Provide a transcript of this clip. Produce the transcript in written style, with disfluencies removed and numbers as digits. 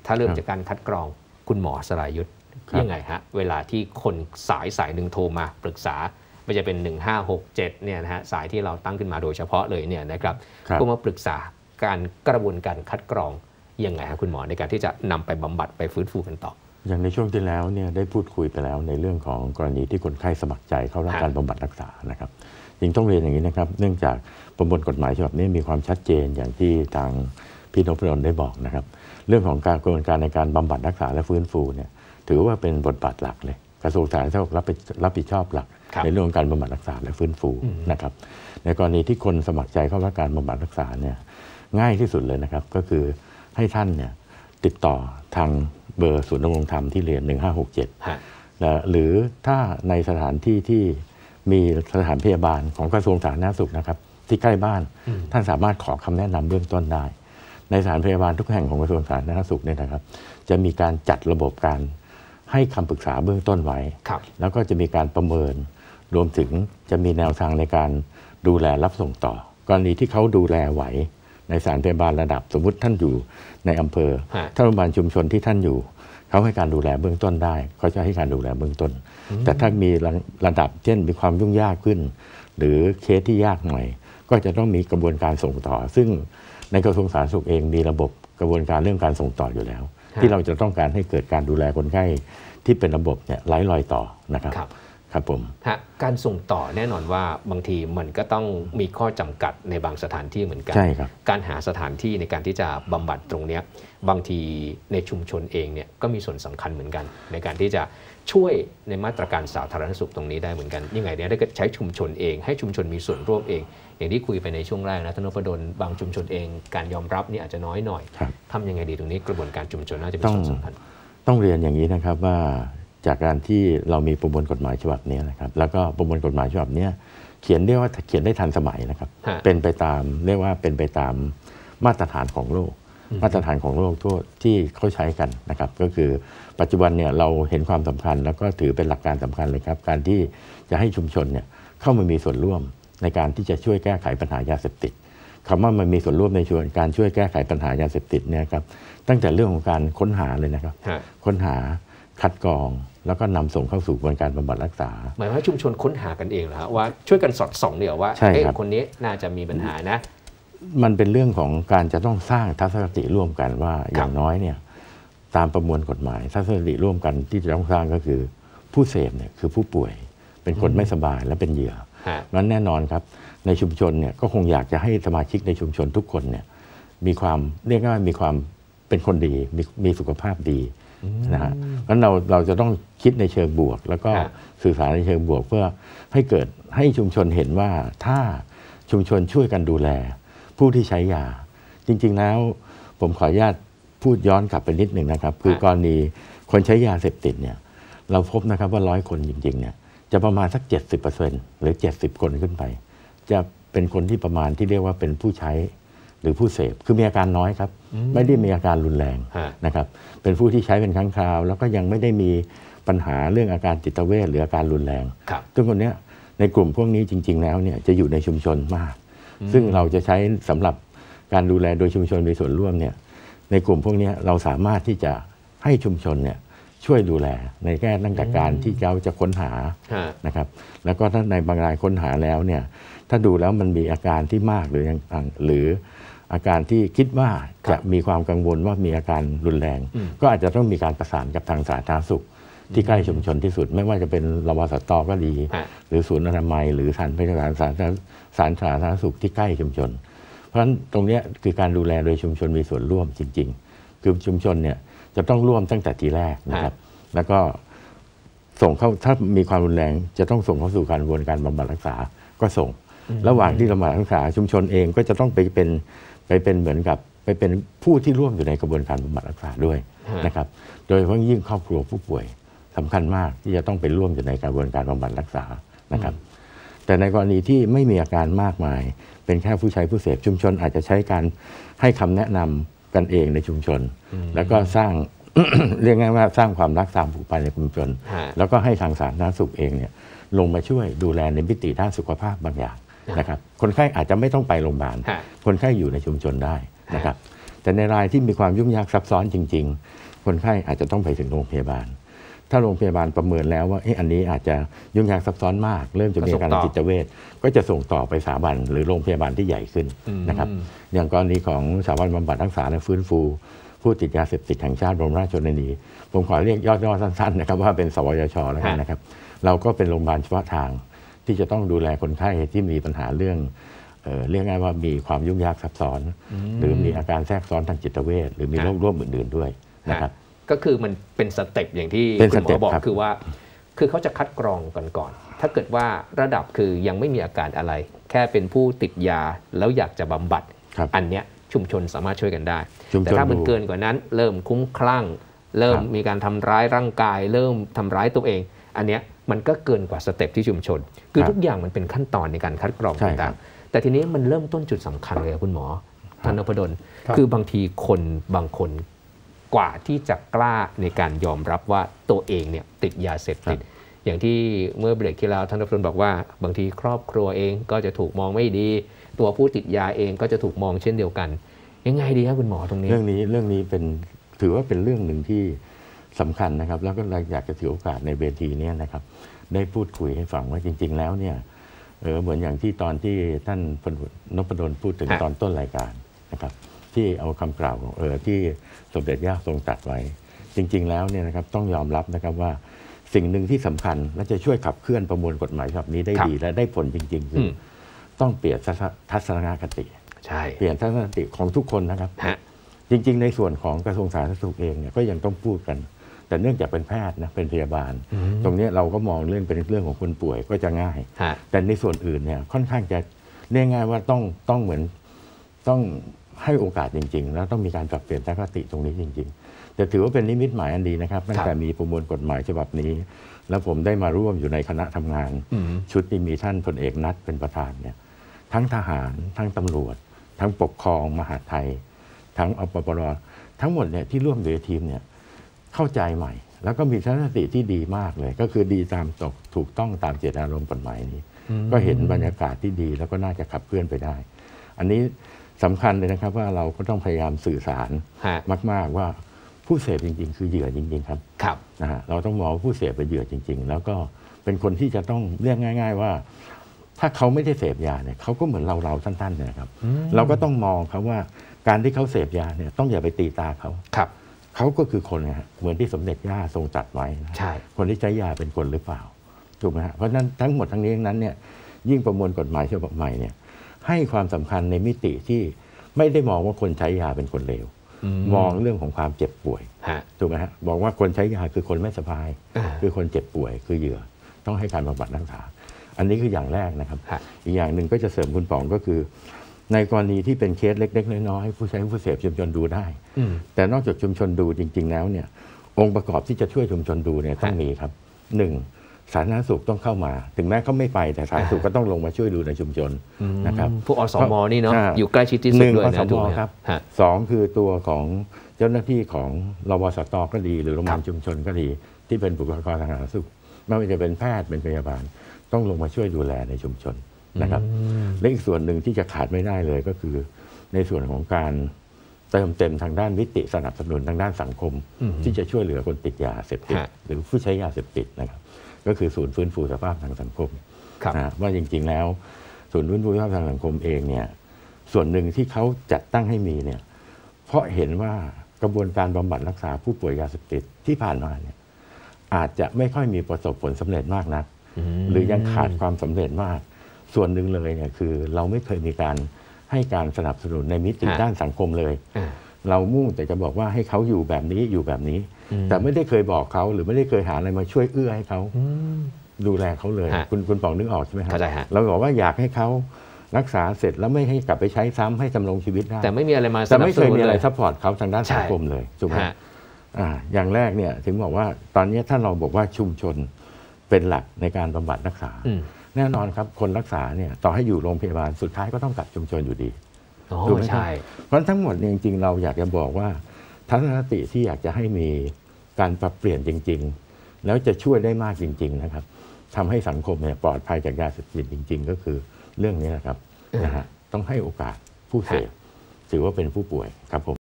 ถ้าเริ่มจากการคัดกรองคุณหมอสรายุทธยังไงฮะเวลาที่คนสายหนึ่งโทรมาปรึกษาไม่จะเป็น1567เนี่ยนะฮะสายที่เราตั้งขึ้นมาโดยเฉพาะเลยเนี่ยนะครับก็มาปรึกษาการกระบวนการคัดกรองยังไงฮะคุณหมอในการที่จะนำไปบำบัดไปฟื้นฟูกันต่ออย่างในช่วงที่แล้วเนี่ยได้พูดคุยไปแล้วในเรื่องของกรณีที่คนไข้สมัครใจเข้ารับการบำบัดรักษานะครับจริงต้องเรียนอย่างนี้นะครับเนื่องจากประมวลกฎหมายฉบับนี้มีความชัดเจนอย่างที่ทางพี่นพดลได้บอกนะครับเรื่องของการกระบวนการในการบำบัดรักษาและฟื้นฟูเนี่ยถือว่าเป็นบทบาทหลักเลยกระทรวงสาธารณสุขรับผิดชอบหลักในเรื่องการบำบัดรักษาและฟื้นฟูนะครับในกรณีที่คนสมัครใจเข้ารับการบำบัดรักษาเนี่ยง่ายที่สุดเลยนะครับก็คือให้ท่านเนี่ยติดต่อทางเบอร์ศูนย์ดำรงธรรมที่เรียน1567หรือถ้าในสถานที่ที่มีสถานพยาบาลของกระทรวงสาธารณสุขนะครับที่ใกล้บ้านท่านสามารถขอคำแนะนำเบื้องต้นได้ในสถานพยาบาลทุกแห่งของกระทรวงสาธารณสุขเนี่ยนะครับจะมีการจัดระบบการให้คำปรึกษาเบื้องต้นไว้แล้วก็จะมีการประเมินรวมถึงจะมีแนวทางในการดูแลรับส่งต่อกรณีที่เขาดูแลไหวในสถานพยาบาลระดับสมมุติท่านอยู่ในอำเภอถ้าโรงพยาบาลชุมชนที่ท่านอยู่เขาให้การดูแลเบื้องต้นได้เขาจะให้การดูแลเบื้องต้นแต่ถ้ามีระดับเช่นมีความยุ่งยากขึ้นหรือเคสที่ยากหน่อยก็จะต้องมีกระบวนการส่งต่อซึ่งในกระทรวงสาธารณสุขเองมีระบบกระบวนการเรื่องการส่งต่ออยู่แล้วที่เราจะต้องการให้เกิดการดูแลคนไข้ที่เป็นระบบเนี่ยไร้รอยต่อนะครับครับผมการส่งต่อแน่นอนว่าบางทีมันก็ต้องมีข้อจำกัดในบางสถานที่เหมือนกันใช่ครับการหาสถานที่ในการที่จะบำบัดตรงนี้บางทีในชุมชนเองเนี่ยก็มีส่วนสำคัญเหมือนกันในการที่จะช่วยในมาตรการสาธารณสุขตรงนี้ได้เหมือนกันยังไงเนี่ยถ้าเกิดใช้ชุมชนเองให้ชุมชนมีส่วนร่วมเองอย่างที่คุยไปในช่วงแรกนะท่านนพดลบางชุมชนเองการยอมรับนี่อาจจะน้อยหน่อยทำยังไงดีตรงนี้กระบวนการชุมชนน่าจะเป็นส่วนสำคัญต้องเรียนอย่างนี้นะครับว่าจากการที่เรามีประมวลกฎหมายฉบับนี้นะครับแล้วก็ประมวลกฎหมายฉบับนี้เขียนได้ทันสมัยนะครับเป็นไปตามเรียกว่าเป็นไปตามมาตรฐานของโลกมาตรฐานของโลกทั่วที่เขาใช้กันนะครับก็คือปัจจุบันเนี่ยเราเห็นความสำคัญแล้วก็ถือเป็นหลักการสำคัญเลยครับการที่จะให้ชุมชนเนี่ยเข้ามามีส่วนร่วมในการที่จะช่วยแก้ไขปัญหายาเสพติดคำว่ามันมีส่วนร่วมในการช่วยแก้ไขปัญหายาเสพติดเนี่ยครับตั้งแต่เรื่องของการค้นหาเลยนะครับค้นหาคัดกรองแล้วก็นำส่งเข้าสู่กระบวนการบำบัดรักษาหมายว่าชุมชนค้นหากันเองเหรอฮะว่าช่วยกันสอดส่องเดี๋ยวว่าคนนี้น่าจะมีปัญหานะมันเป็นเรื่องของการจะต้องสร้างทัศนคติร่วมกันว่าอย่างน้อยเนี่ยตามประมวลกฎหมายทัศนคติร่วมกันที่จะต้องสร้างก็คือผู้เสพเนี่ยคือผู้ป่วยเป็นคนไม่สบายและเป็นเหยื่อนั้นแน่นอนครับในชุมชนเนี่ยก็คงอยากจะให้สมาชิกในชุมชนทุกคนเนี่ยมีความเรียกว่ามีความเป็นคนดีมีสุขภาพดีนะฮะเพราะฉะนั้นเราจะต้องคิดในเชิงบวกแล้วก็สื่อสารในเชิงบวกเพื่อให้ชุมชนเห็นว่าถ้าชุมชนช่วยกันดูแลผู้ที่ใช้ยาจริงๆแล้วผมขออนุญาตพูดย้อนกลับไปนิดหนึ่งนะครับคือกรณีคนใช้ยาเสพติดเนี่ยเราพบนะครับว่า100 คนจริงๆเนี่ยจะประมาณสัก 70% หรือ70 คนขึ้นไปจะเป็นคนที่ประมาณที่เรียกว่าเป็นผู้ใช้หรือผู้เสพคือมีอาการน้อยครับไม่ได้มีอาการรุนแรงนะครับเป็นผู้ที่ใช้เป็นครั้งคราวแล้วก็ยังไม่ได้มีปัญหาเรื่องอาการจิตเวชหรืออาการรุนแรงซึ่งคนนี้ในกลุ่มพวกนี้จริงๆแล้วเนี่ยจะอยู่ในชุมชนมากซึ่งเราจะใช้สำหรับการดูแลโดยชุมชนมีส่วนร่วมเนี่ยในกลุ่มพวกนี้เราสามารถที่จะให้ชุมชนเนี่ยช่วยดูแลในแง่ตั้งแต่การที่เราจะค้นหานะครับแล้วก็ถ้าในบางรายค้นหาแล้วเนี่ยถ้าดูแล้วมันมีอาการที่มากหรือยังหรืออาการที่คิดว่าจะมีความกังวลว่ามีอาการรุนแรงก็อาจจะต้องมีการประสานกับทางสาธารณสุขที่ใกล้ชุมชนที่สุดไม่ว่าจะเป็นรวสตก็ดีหรือศูนย์อนามัยหรือสถานพยาบาลสาธารณสุขที่ใกล้ชุมชนเพราะฉะนั้นตรงนี้คือการดูแลโดยชุมชนมีส่วนร่วมจริงๆคือชุมชนเนี่ยจะต้องร่วมตั้งแต่ทีแรกนะครับแล้วก็ส่งเข้าถ้ามีความรุนแรงจะต้องส่งเข้าสู่กระบวนการบำบัดรักษาก็ส่งระหว่างที่บำบัดรักษาชุมชนเองก็จะต้องไปเป็นเหมือนกับไปเป็นผู้ที่ร่วมอยู่ในกระบวนการบำบัดรักษาด้วยนะครับโดยเฉพาะยิ่งครอบครัวผู้ป่วยสำคัญมากที่จะต้องไปร่วมอยู่ในกระบวนการบำบัดรักษานะครับแต่ในกรณีที่ไม่มีอาการมากมายเป็นแค่ผู้ใช้ผู้เสพชุมชนอาจจะใช้การให้คำแนะนำกันเองในชุมชนแล้วก็สร้าง เรียกง่ายว่าสร้างความรักตามผูกพันในชุมชนแล้วก็ให้ทางสาธารณสุขเองเนี่ยลงมาช่วยดูแลในมิติด้านสุขภาพบางอย่างนะครับคนไข้อาจจะไม่ต้องไปโรงพยาบาลคนไข้อยู่ในชุมชนได้นะครับแต่ในรายที่มีความยุ่งยากซับซ้อนจริงๆคนไข้อาจจะต้องไปถึงโรงพยาบาลถ้าโรงพยาบาลประเมินแล้วว่าอันนี้อาจจะยุ่งยากซับซ้อนมากเริ่มจะมีอาการจิตเวชก็จะส่งต่อไปสถาบันหรือโรงพยาบาลที่ใหญ่ขึ้นนะครับอย่างกรณีของสถาบันบำบัดรักษาและฟื้นฟูผู้ติดยาเสพติดแห่งชาติบรมราชชนนีผมขอเรียกย่อๆสั้นๆนะครับว่าเป็นสวยช.แล้วกันนะครับเราก็เป็นโรงพยาบาลเฉพาะทางที่จะต้องดูแลคนไข้ที่มีปัญหาเรื่องเรียกง่ายว่ามีความยุ่งยากซับซ้อนหรือมีอาการแทรกซ้อนทางจิตเวชหรือมีโรคร่วมอื่นๆด้วยนะครับก็คือมันเป็นสเต็ปอย่างที่คุณหมอบอกคือว่าคือเขาจะคัดกรองก่อนถ้าเกิดว่าระดับคือยังไม่มีอาการอะไรแค่เป็นผู้ติดยาแล้วอยากจะบำบัดอันเนี้ยชุมชนสามารถช่วยกันได้แต่ถ้ามันเกินกว่านั้นเริ่มคุ้มคลั่งเริ่มมีการทำร้ายร่างกายเริ่มทำร้ายตัวเองอันเนี้ยมันก็เกินกว่าสเต็ปที่ชุมชนคือทุกอย่างมันเป็นขั้นตอนในการคัดกรองต่างๆแต่ทีนี้มันเริ่มต้นจุดสำคัญเลยคุณหมอธนพดลคือบางทีคนบางคนกว่าที่จะกล้าในการยอมรับว่าตัวเองเนี่ยติดยาเสพติดอย่างที่เมื่อเบรกที่แล้วท่านนพดลบอกว่าบางทีครอบครัวเองก็จะถูกมองไม่ดีตัวผู้ติดยาเองก็จะถูกมองเช่นเดียวกันยังไงดีครับคุณหมอตรงนี้เรื่องนี้เป็นถือว่าเป็นเรื่องหนึ่งที่สำคัญนะครับแล้วก็อยากจะถือโอกาสในเวทีนี้นะครับได้พูดคุยให้ฟังว่าจริงๆแล้วเนี่ยเหมือนอย่างที่ตอนที่ท่านนพดลพูดถึงตอนต้นรายการนะครับที่เอาคำกล่าวที่สมเด็จย่าทรงตรัสไว้จริงๆแล้วเนี่ยนะครับต้องยอมรับนะครับว่าสิ่งหนึ่งที่สำคัญและจะช่วยขับเคลื่อนประมวลกฎหมายฉบับนี้ได้ดีและได้ผลจริงๆคือต้องเปลี่ยนทัศนคติเปลี่ยนทัศนคติของทุกคนนะครับจริงๆในส่วนของกระทรวงสาธารณสุขเองเนี่ยก็ยังต้องพูดกันแต่เนื่องจากเป็นแพทย์นะเป็นพยาบาลตรงนี้เราก็มองเรื่องเป็นเรื่องของคนป่วยก็จะง่ายแต่ในส่วนอื่นเนี่ยค่อนข้างจะเรียกง่ายว่าต้องเหมือนต้องให้โอกาสจริงๆแล้วต้องมีการปรับเปลี่ยนทัศนคติตรงนี้จริงๆแต่ถือว่าเป็นนิมิตหมายอันดีนะครับตั้งแต่มีประมวลกฎหมายฉบับนี้แล้วผมได้มาร่วมอยู่ในคณะทำงานชุดที่มีท่านพลเอกนัทเป็นประธานเนี่ยทั้งทหารทั้งตำรวจทั้งปกครองมหาดไทยทั้งอปปรทั้งหมดเนี่ยที่ร่วมในทีมเนี่ยเข้าใจใหม่แล้วก็มีทัศนคติที่ดีมากเลยก็คือดีตามถูกต้องตามเจตนารมณ์กฎหมายนี้ก็เห็นบรรยากาศที่ดีแล้วก็น่าจะขับเคลื่อนไปได้อันนี้สำคัญเลยนะครับว่าเราก็ต้องพยายามสื่อสารมากๆว่าผู้เสพจริงๆคือเหยื่อจริงๆครับนะฮะเราต้องมองว่าผู้เสพเป็นเหยื่อจริงๆแล้วก็เป็นคนที่จะต้องเรียกง่ายๆว่าถ้าเขาไม่ได้เสพยาเนี่ยเขาก็เหมือนเราท่านๆนะครับเราก็ต้องมองเขาว่าการที่เขาเสพยาเนี่ยต้องอย่าไปตีตาเขาเขาก็คือคนนะฮะเหมือนที่สมเด็จย่าทรงตรัสไว้นะคนที่ใช้ยาเป็นคนหรือเปล่าถูกไหมฮะเพราะฉะนั้นทั้งหมดทั้งนี้ทั้งนั้นเนี่ยยิ่งประมวลกฎหมายฉบับใหม่เนี่ยให้ความสำคัญในมิติที่ไม่ได้มองว่าคนใช้ยาเป็นคนเลวมองเรื่องของความเจ็บป่วยถูกไหมฮะบอกว่าคนใช้ยาคือคนไม่สบายคือคนเจ็บป่วยคือเหยื่อต้องให้การบำบัดรักษาอันนี้คืออย่างแรกนะครับอีกอย่างหนึ่งก็จะเสริมคุณป๋องก็คือในกรณีที่เป็นเคสเล็กๆน้อยๆผู้ใช้ผู้เสพชุมชนดูได้แต่นอกจากชุมชนดูจริงๆแล้วเนี่ยองค์ประกอบที่จะช่วยชุมชนดูเนี่ยต้องมีครับ1สาธารณสุขต้องเข้ามาถึงแม้เขาไม่ไปแต่สาธารณสุขก็ต้องลงมาช่วยดูในชุมชนนะครับพวกอสม.นี่เนาะอยู่ใกล้ชิดที่สุดด้วยนะถูกไหมครับ2คือตัวของเจ้าหน้าที่ของรวสต.ก็ดีหรือโรงพยาบาลชุมชนก็ดีที่เป็นบุคลากรทางสาธารณสุขไม่ว่าจะเป็นแพทย์เป็นพยาบาลต้องลงมาช่วยดูแลในชุมชนนะครับและอีกส่วนหนึ่งที่จะขาดไม่ได้เลยก็คือในส่วนของการเติมเต็มทางด้านวิติสนับสนุนทางด้านสังคมที่จะช่วยเหลือคนติดยาเสพติดหรือผู้ใช้ยาเสพติดนะครับก็คือศูนย์ฟื้นฟูสภาพทางสังคมนะว่าจริงๆแล้วศูนย์ฟื้นฟูสภาพทางสังคมเองเนี่ยส่วนหนึ่งที่เขาจัดตั้งให้มีเนี่ยเพราะเห็นว่ากระบวนการบำบัดรักษาผู้ป่วยยาเสพติดที่ผ่านมาเนี่ยอาจจะไม่ค่อยมีประสบผลสำเร็จมากนักหรือยังขาดความสำเร็จมากส่วนหนึ่งเลยเนี่ยคือเราไม่เคยมีการให้การสนับสนุนในมิติด้านสังคมเลยเรามุ่งแต่จะบอกว่าให้เขาอยู่แบบนี้อยู่แบบนี้แต่ไม่ได้เคยบอกเขาหรือไม่ได้เคยหาอะไรมาช่วยเอื้อให้เขาดูแลเขาเลยคุณป๋องนึกออกใช่ไหมครับเราบอกว่าอยากให้เขารักษาเสร็จแล้วไม่ให้กลับไปใช้ซ้ำให้ดำรงชีวิตได้แต่ไม่มีอะไรมาแต่ไม่เคยมีอะไรซัพพอร์ตเขาทางด้านสังคมเลยถูกไหมอย่างแรกเนี่ยถึงบอกว่าตอนนี้ถ้าเราบอกว่าชุมชนเป็นหลักในการบำบัดรักษาแน่นอนครับคนรักษาเนี่ยต่อให้อยู่โรงพยาบาลสุดท้ายก็ต้องกลับชุมชนอยู่ดีถูกไหมครับเพราะทั้งหมดเนี่ยจริงๆเราอยากจะบอกว่าทัศนคติที่อยากจะให้มีการปรับเปลี่ยนจริงๆแล้วจะช่วยได้มากจริงๆนะครับทำให้สังคมเนี่ยปลอดภัยจากยาเสพติดจริงๆก็คือเรื่องนี้นะครับนะฮะต้องให้โอกาสผู้เสพถือว่าเป็นผู้ป่วยครับผม